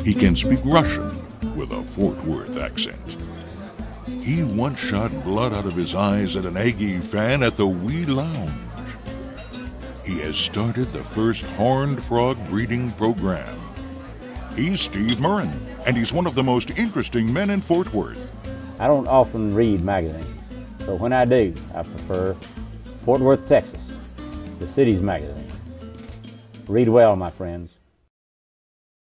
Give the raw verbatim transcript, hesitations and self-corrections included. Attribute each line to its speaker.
Speaker 1: He can speak Russian with a Fort Worth accent. He once shot blood out of his eyes at an Aggie fan at the Wee Lounge. He has started the first horned frog breeding program. He's Steve Murrin, and he's one of the most interesting men in Fort Worth.
Speaker 2: I don't often read magazines, but when I do, I prefer Fort Worth, Texas, the city's magazine. Read well, my friends.